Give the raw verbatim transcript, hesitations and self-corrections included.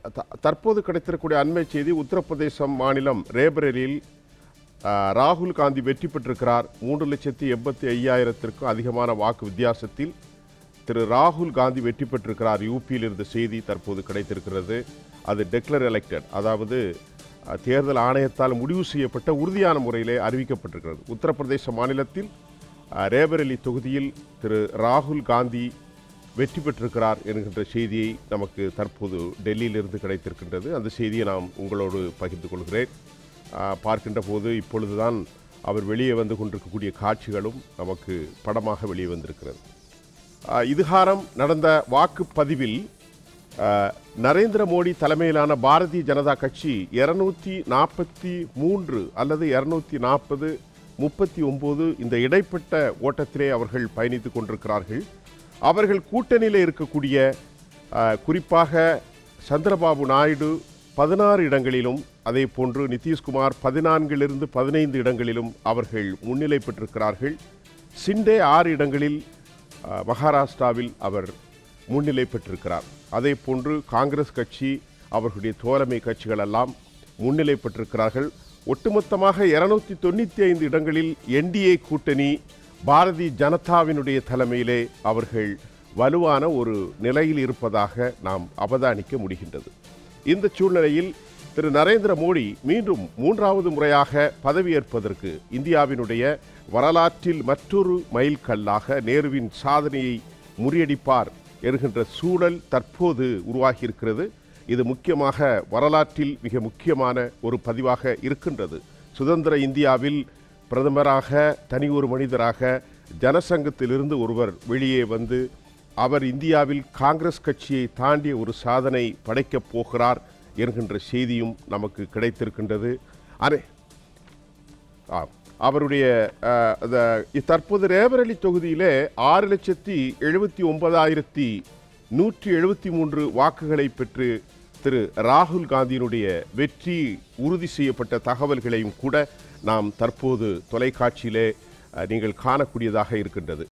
த- தற்போது கிடைத்திருக்கக்கூடிய அண்மை செய்தி, உத்தரப்பிரதேசம் மாநிலம் ரேபரேலியில் ஆ, ராகுல் காந்தி வெற்றி பெற்றிருக்கிறார். மூன்று லட்சத்தி எண்பத்தி ஐயாயிரத்திற்கும் அதிகமான வாக்கு வித்தியாசத்தில் திரு ராகுல் காந்தி வெற்றி பெற்றிருக்கிறார். யூபியில் இருந்த செய்தி தற்போது கிடைத்திருக்கிறது. அது டெக்ளர் எலெக்டட், அதாவது அ, தேர்தல் ஆணையத்தால் முடிவு செய்யப்பட்ட உறுதியான முறையிலே அறிவிக்கப்பட்டிருக்கிறது. உத்தரப்பிரதேச மாநிலத்தில் அ, ரேபரேலி தொகுதியில் திரு ராகுல் காந்தி வெற்றி பெற்றிருக்கிறார் என்கின்ற செய்தியை நமக்கு தற்போது டெல்லியிலிருந்து கிடைத்திருக்கின்றது. அந்த செய்தியை நாம் உங்களோடு பகிர்ந்து கொள்கிறேன். ஆ, பார்க்கின்ற போது இப்பொழுதுதான் அவர் வெளியே வந்து கொண்டிருக்கக்கூடிய காட்சிகளும் நமக்கு படமாக வெளியே வந்திருக்கிறது. ஆ, இதுகாரம் நடந்த வாக்குப்பதிவில் ஆ, நரேந்திர மோடி தலைமையிலான பாரதிய ஜனதா கட்சி இருநூத்தி நாற்பத்தி மூன்று அல்லது இருநூத்தி நாற்பது முப்பத்தி ஒன்பது இந்த இடைப்பட்ட ஓட்டத்திலே அவர்கள் பயணித்துக் கொண்டிருக்கிறார்கள். அவர்கள் கூட்டணியில் இருக்கக்கூடிய ஆ, குறிப்பாக சந்திரபாபு நாயுடு பதினாறு இடங்களிலும், அதே போன்று நிதிஷ்குமார் பதினான்கிலிருந்து பதினைந்து இடங்களிலும் அவர்கள் முன்னிலை பெற்றிருக்கிறார்கள். சிண்டே ஆறு இடங்களில் ஆ, மகாராஷ்டிராவில் அவர் முன்னிலை பெற்றிருக்கிறார். அதே போன்று காங்கிரஸ் கட்சி, அவர்களுடைய தோழமை கட்சிகள் எல்லாம் முன்னிலை பெற்றிருக்கிறார்கள். ஒட்டுமொத்தமாக இருநூத்தி தொண்ணூற்றி ஐந்து இடங்களில் என்டிஏ கூட்டணி பாரதிய ஜனதாவினுடைய தலைமையிலே அவர்கள் வலுவான ஒரு நிலையில் இருப்பதாக நாம் அவதானிக்க முடிகின்றது. இந்த சூழ்நிலையில் திரு நரேந்திர மோடி மீண்டும் மூன்றாவது முறையாக பதவியேற்பதற்கு இந்தியாவினுடைய வரலாற்றில் மற்றொரு மைல்கல்லாக நேருவின் சாதனையை முறியடிப்பார் என்கின்ற சூழல் தற்போது உருவாகியிருக்கிறது. இது முக்கியமாக வரலாற்றில் மிக முக்கியமான ஒரு பதிவாக இருக்கின்றது. சுதந்திர இந்தியாவில் பிரதமராக, தனி ஒரு மனிதராக ஜனசங்கத்திலிருந்து ஒருவர் வெளியே வந்து அவர் இந்தியாவில் காங்கிரஸ் கட்சியை தாண்டிய ஒரு சாதனை படைக்கப் போகிறார் என்கின்ற செய்தியும் நமக்கு கிடைத்திருக்கின்றது. அரே ஆம், அவருடைய அஹ், அந்த- தற்போது ரேபரேலி தொகுதியிலே ஆறு லட்சத்தி எழுபத்தி ஒன்பதாயிரத்தி நூற்றி எழுபத்தி மூன்று வாக்குகளை பெற்று திரு ராகுல் காந்தியினுடைய வெற்றி உறுதி செய்யப்பட்ட தகவல்களையும் கூட நாம் தற்போது தொலைக்காட்சியிலே அஹ், நீங்கள் காணக்கூடியதாக இருக்கின்றது.